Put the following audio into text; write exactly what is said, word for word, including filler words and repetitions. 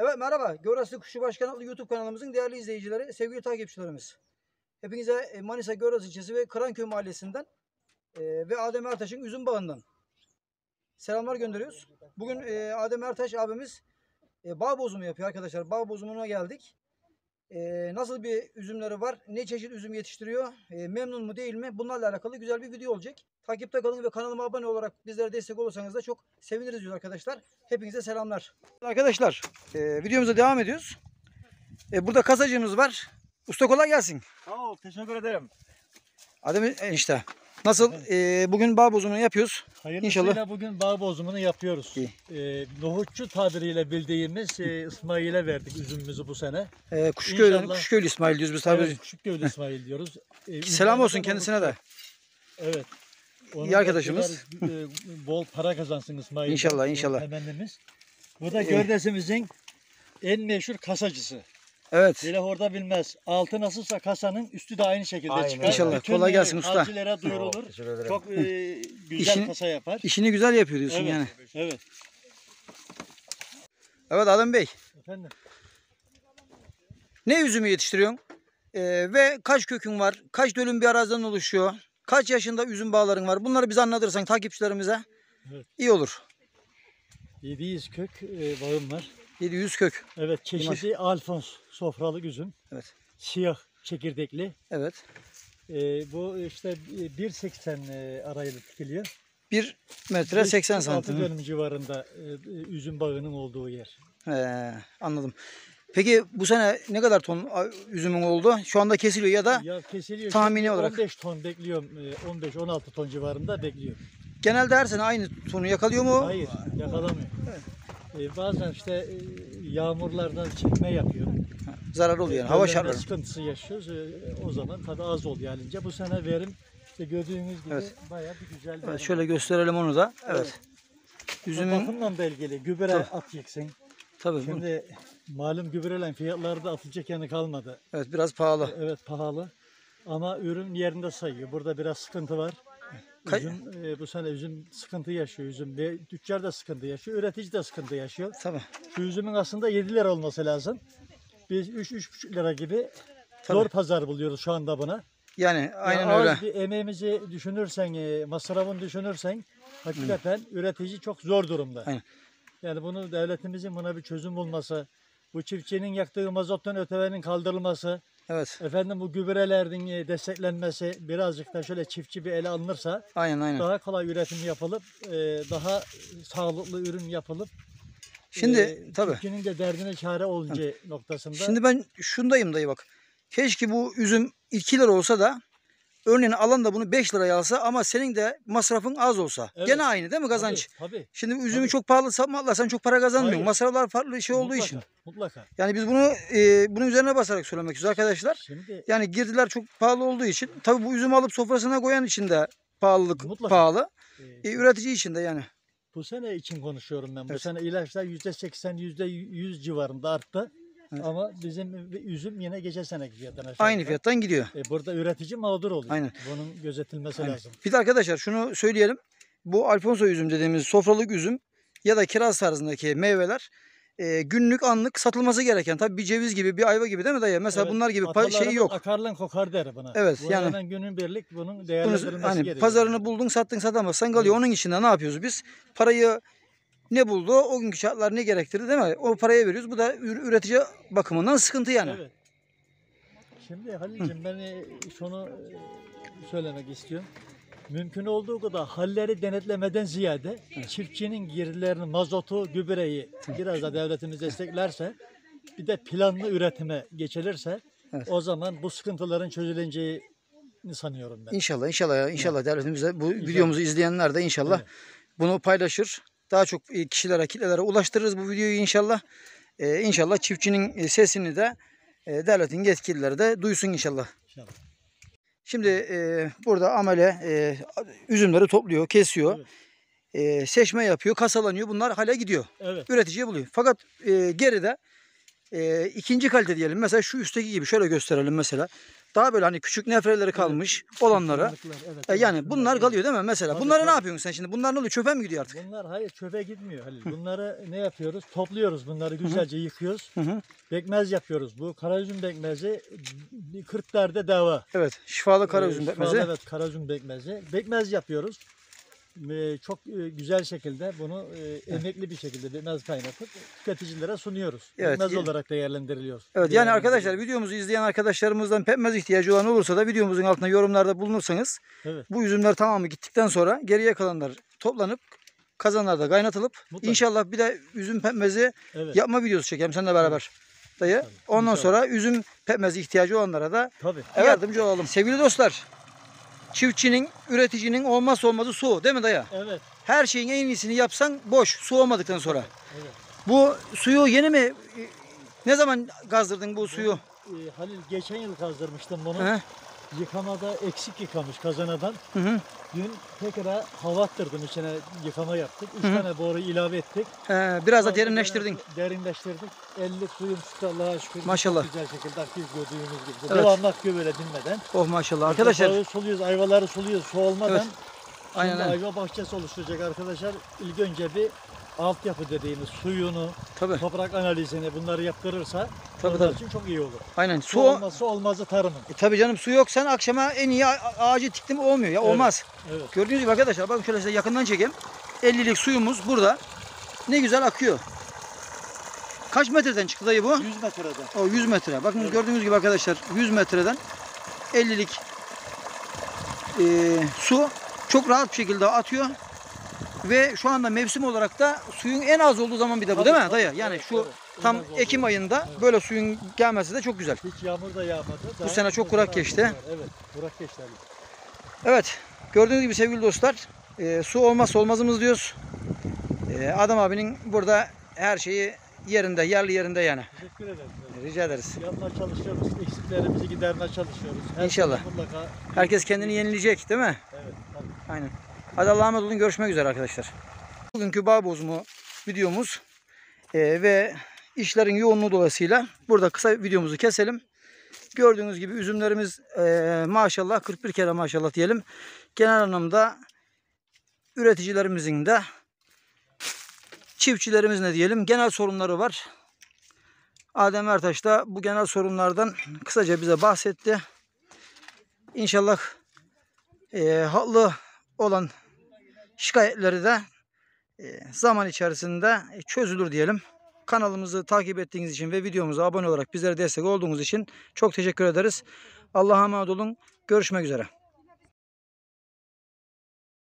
Evet, merhaba. Göraslı Kuşçu Başkan adlı YouTube kanalımızın değerli izleyicileri, sevgili takipçilerimiz. Hepinize Manisa Göraslı ilçesi ve Kıranköy mahallesinden e, ve Adem Ertaş'ın üzüm bağından selamlar gönderiyoruz. Bugün e, Adem Ertaş abimiz e, bağ bozumu yapıyor arkadaşlar. Bağ bozumuna geldik. E, nasıl bir üzümleri var? Ne çeşit üzüm yetiştiriyor? E, memnun mu değil mi? Bunlarla alakalı güzel bir video olacak. Takipte kalın ve kanalıma abone olarak bizlere destek olursanız da çok seviniriz diyor arkadaşlar. Hepinize selamlar. Arkadaşlar e, videomuza devam ediyoruz. E, burada kasacığımız var. Usta kolay gelsin. Sağ ol, teşekkür ederim. Adem enişte. Nasıl? E, bugün bağ bozumunu yapıyoruz. Hayırlısıyla İnşallah. bugün bağ bozumunu yapıyoruz. Ee, nohutçu tabiriyle bildiğimiz e, İsmail'e verdik üzümümüzü bu sene. E, Kuşköylü, İnşallah- Kuşköylü İsmail diyoruz biz tabii. Evet, Küçükköylü İsmail diyoruz. Ee, Selam olsun ünvanı da kendisine de. nohutçu. Evet. Onun İyi arkadaşımız. bekliyoruz, e, bol para kazansın İsmail. İnşallah, inşallah. Temennimiz. Bu da Ee, Gördesimizin en meşhur kasacısı. Evet. Bile orada bilmez. Altı nasılsa kasanın üstü de aynı şekilde Aynen. çıkar. İnşallah. Bütün, Kolay e, gelsin usta. halcilere Sağ ol, duyurulur. teşekkür ederim. Çok e, güzel İşini- kasa yapar. İşini güzel yapıyor diyorsun Evet. yani. Evet. Evet Adem Bey. Efendim. Ne üzümü yetiştiriyorsun? E, ve kaç kökün var? Kaç dönüm bir araziden oluşuyor? Kaç yaşında üzüm bağların var? Bunları bize anlatırsan takipçilerimize Evet. iyi olur. yedi yüz kök e, bağım var. yedi yüz kök. Evet, çeşidi Alfons sofralık üzüm. Evet. Siyah çekirdekli. Evet. E, bu işte bir seksen e, arayla dikiliyor. bir metre seksen altı santim. dönüm civarında e, üzüm bağının olduğu yer. He, anladım. Peki bu sene ne kadar ton a, üzümün oldu? Şu anda kesiliyor ya da Ya kesiliyor. tahmini Şimdi olarak. on beş ton bekliyorum. e, on beş on altı ton civarında bekliyorum. genelde her sene aynı tonu yakalıyor mu? Hayır, yakalamıyor. E, bazen işte e, yağmurlardan çekme yapıyor. Zarar oluyor yani. Hava Dönemde şartları. sıkıntısı yaşıyoruz. E, o zaman tabii az oluyor halince. Bu sene verim işte gördüğünüz gibi Evet. bayağı bir güzel. Evet, verim. şöyle gösterelim onu da. Evet. Evet. Üzümün Bakımla da ilgili gübre Tabii. atacaksın. tabii bu- Şimdi malum gübrelerin fiyatları da atılacak yanı kalmadı. evet biraz pahalı. Evet, pahalı. Ama ürün yerinde sayıyor. Burada biraz sıkıntı var. Kay- Üzüm, e, bu sene üzüm sıkıntı yaşıyor. Üzüm ve tüccar da sıkıntı yaşıyor. Üretici de sıkıntı yaşıyor. Tabii. Şu üzümün aslında yedi lira olması lazım. Biz üç üç buçuk lira gibi Tabii. zor pazar buluyoruz şu anda buna. Yani aynen Ya öyle. az bir emeğimizi düşünürsen, e, masrafını düşünürsen hakikaten üretici çok zor durumda. Aynen. Yani bunu devletimizin buna bir çözüm bulması, bu çiftçinin yaktığı mazottan ötevenin kaldırılması, Evet. efendim bu gübrelerin e, desteklenmesi birazcık da şöyle çiftçi bir ele alınırsa Aynen aynen. daha kolay üretim yapılıp e, daha sağlıklı ürün yapılıp Şimdi e, tabii. çiftçinin de derdine çare olunca noktasında. Şimdi ben şundayım dayı bak. Keşke bu üzüm iki lira olsa da örneğin alan da bunu beş liraya alsa ama senin de masrafın az olsa. Evet. Gene aynı değil mi kazanç? Tabii, tabii. Şimdi üzümü Tabii. çok pahalı satmakla sen çok para kazanmıyorsun. Hayır. Masraflar farklı şey olduğu Mutlaka, için. Mutlaka. Yani biz bunu e, bunun üzerine basarak söylemek istiyoruz arkadaşlar. Şimdi Yani girdiler çok pahalı olduğu için. Tabii bu üzümü alıp sofrasına koyan için de pahalılık Mutlaka. pahalı. e, E, üretici için de yani. bu sene için konuşuyorum ben. Bu Evet. sene ilaçlar yüzde seksen, yüzde yüz civarında arttı. Evet. Ama bizim üzüm yine geçen seneki fiyattan aşağı. Aynı yukarı. fiyattan gidiyor. E, burada üretici mağdur oluyor. Aynen. Bunun gözetilmesi Aynen. lazım. Bir de arkadaşlar şunu söyleyelim. Bu Alfonso üzüm dediğimiz sofralık üzüm ya da kiraz tarzındaki meyveler e, günlük anlık satılması gereken. Tabii bir ceviz gibi bir ayva gibi değil mi dayı? Mesela Evet, bunlar gibi pa- atalarımız şeyi yok. Akarlan kokar der buna. Evet, Bunu yani- hemen günün birlik bunun Bunu, değerlendirilmesi hani gerekiyor. pazarını buldun sattın satamazsan kalıyor. Onun için de ne yapıyoruz biz? Parayı ne buldu? O günkü şartlar ne gerektirdi değil mi? O paraya veriyoruz. Bu da ür- üretici bakımından sıkıntı yani. Evet. Şimdi Halil'cim ben e, şunu e, söylemek istiyorum. Mümkün olduğu kadar halleri denetlemeden ziyade çiftçinin girdilerini, mazotu, gübreyi biraz da devletimiz desteklerse bir de planlı üretime geçilirse Evet. o zaman bu sıkıntıların çözüleceğini sanıyorum ben. İnşallah inşallah ya. İnşallah devletimiz de bu videomuzu izleyenler de inşallah Evet. bunu paylaşır. Daha çok e, kişilere, kitlelere ulaştırırız bu videoyu inşallah. Ee, inşallah çiftçinin e, sesini de e, devletin yetkilileri de duysun inşallah. İnşallah. Şimdi e, burada amele e, üzümleri topluyor, kesiyor. Evet. E, seçme yapıyor, kasalanıyor. Bunlar hale gidiyor. Evet. Üreticiye buluyor. Fakat e, geride e, ikinci kalite diyelim. Mesela şu üstteki gibi şöyle gösterelim mesela. daha böyle hani küçük nefreleri kalmış olanlara. Kırmızıklar, evet, E, evet, yani bunlar kalıyor değil mi mesela? Tabii, Bunları ne tabii. yapıyorsun sen şimdi? Bunlar ne oluyor? Çöpe mi gidiyor artık? Bunlar hayır çöpe gitmiyor Halil. Bunları ne yapıyoruz? Topluyoruz bunları güzelce yıkıyoruz. Hı hı. Bekmez yapıyoruz. Bu karaüzüm bekmezi kırk derde deva. Evet. Şifalı kara Ee, üzüm şifalı, bekmezi. Evet karaüzüm bekmezi. Bekmez yapıyoruz. Ee, çok e, güzel şekilde bunu e, emekli bir şekilde bekmez kaynatıp tüketicilere sunuyoruz. Evet. Bekmez olarak değerlendiriliyor. Evet yani arkadaşlar Değerlendiriliyor. videomuzu izleyen arkadaşlarımızdan pekmez ihtiyacı olan olursa da videomuzun altına yorumlarda bulunursanız Evet. bu üzümler tamamı gittikten sonra geriye kalanlar toplanıp kazanlarda kaynatılıp Mutlaka. inşallah bir de üzüm pekmezi Evet. yapma videosu çekelim seninle beraber. Dayı. Tabii, Ondan inşallah. sonra üzüm pekmezi ihtiyacı olanlara da Tabii. yardımcı olalım. Sevgili dostlar, çiftçinin, üreticinin olmazsa olmazı su değil mi dayı? Evet. Her şeyin en iyisini yapsan boş, su olmadıktan sonra. Evet. Bu suyu yeni mi, e, ne zaman gazdırdın bu suyu? Ee, Halil geçen yıl kazdırmıştım bunu. Hı Yıkamada eksik yıkamış kazanadan. hı. hı. Dün tekrar hava attırdım içine yıkama yaptık. Üç Hı hı. tane boru ilave ettik. He, biraz da Sonra derinleştirdin. Derinleştirdik. elli suyun tuttu Allah'a şükür. Maşallah. Çok güzel şekilde akıyor gördüğünüz gibi. Evet. Devamlı akıyor böyle dinmeden. Oh maşallah. Arkadaşlar, Bağı suluyoruz, ayvaları suluyoruz. Su olmadan Evet. Aynen, şimdi aynen. ayva bahçesi oluşturacak arkadaşlar. İlk önce bir altyapı dediğimiz suyunu, tabii, toprak analizini bunları yaptırırsa Tabii, onlar tabii. için çok iyi olur. aynen. Su Su, olmazsa olmazı tarımın. e, tabii canım su yoksan akşama en iyi a- ağacı diktim olmuyor ya, Evet. olmaz. Evet. Gördüğünüz gibi arkadaşlar, bakın şöyle size yakından çekeyim. ellilik suyumuz burada. Ne güzel akıyor. Kaç metreden çıktı dayı bu? yüz metreden. O yüz metre. Bakın Evet. gördüğünüz gibi arkadaşlar yüz metreden ellilik e, su çok rahat bir şekilde atıyor. Ve şu anda mevsim olarak da suyun en az olduğu zaman bir de bu Tabii, değil mi tabii. dayı? Yani Evet, şu evet. tam En az olduğu. Ekim ayında Evet. böyle suyun gelmesi de çok güzel. Hiç yağmur da yağmadı. Daha sene çok güzel kurak ağaç geçti. var. Evet, kurak geçti. Ali. Evet, gördüğünüz gibi sevgili dostlar, e, su olmazsa olmazımız diyoruz. E, Adem abinin burada her şeyi yerinde, yerli yerinde yani. Teşekkür ederim. Rica ederiz. Yapmaya çalışıyoruz. Eksiklerimizi gidermeye çalışıyoruz. Her İnşallah. sene Mutlaka. Herkes kendini yenilecek değil mi? Evet. Tabii. Aynen. Hadi Allah'a emanet olun. Görüşmek üzere arkadaşlar. Bugünkü bağ bozumu videomuz e, ve işlerin yoğunluğu dolayısıyla burada kısa videomuzu keselim. Gördüğünüz gibi üzümlerimiz e, maşallah kırk bir kere maşallah diyelim. Genel anlamda üreticilerimizin de çiftçilerimiz ne diyelim genel sorunları var. Adem Ertaş da bu genel sorunlardan kısaca bize bahsetti. İnşallah e, haklı olan şikayetleri de e, zaman içerisinde çözülür diyelim. Kanalımızı takip ettiğiniz için ve videomuza abone olarak bizlere destek olduğunuz için çok teşekkür ederiz. Allah'a emanet olun. Görüşmek üzere.